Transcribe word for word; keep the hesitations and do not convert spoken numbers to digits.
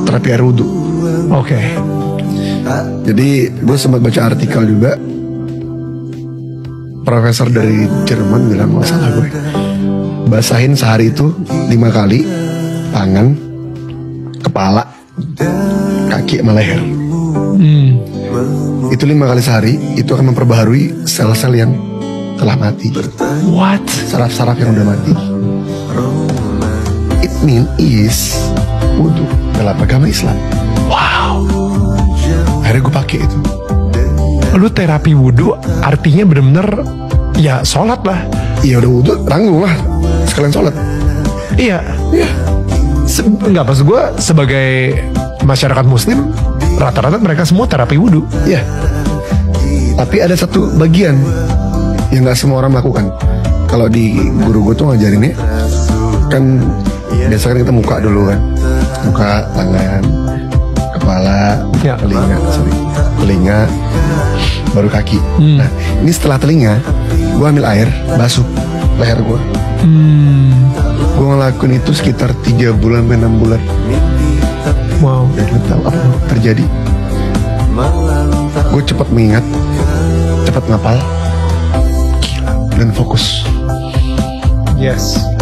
terapi air wudhu. Oke. Okay. Jadi gue sempat baca artikel juga, profesor dari Jerman bilang, nggak salah gue, basahin sehari itu lima kali tangan, kepala, kaki, sama leher. Hmm. Itu lima kali sehari, itu akan memperbaharui sel-sel yang telah mati. What? Saraf-saraf yang udah mati. It mean is wudhu dalam agama Islam. Wow. Akhirnya gue pakai itu. Lu terapi wudhu artinya bener-bener ya sholat lah. Iya udah wudhu, tanggung lah, sekalian sholat. Iya. Iya. Se Enggak, maksud gue sebagai masyarakat muslim rata-rata mereka semua terapi wudhu. Iya. Tapi ada satu bagian yang nggak semua orang melakukan. Kalau di guru gue tuh ngajarinnya kan biasanya kita muka dulu kan, muka, tangan, kepala, ya. telinga, sorry, telinga, baru kaki. Hmm. Nah ini setelah telinga, gue ambil air, basuh leher gue. Hmm. Gue ngelakuin itu sekitar tiga bulan sampai enam bulan. Wow. Dan lu tahu apa yang terjadi? Gue cepat mengingat, cepat ngapal, gila, dan fokus. Yes.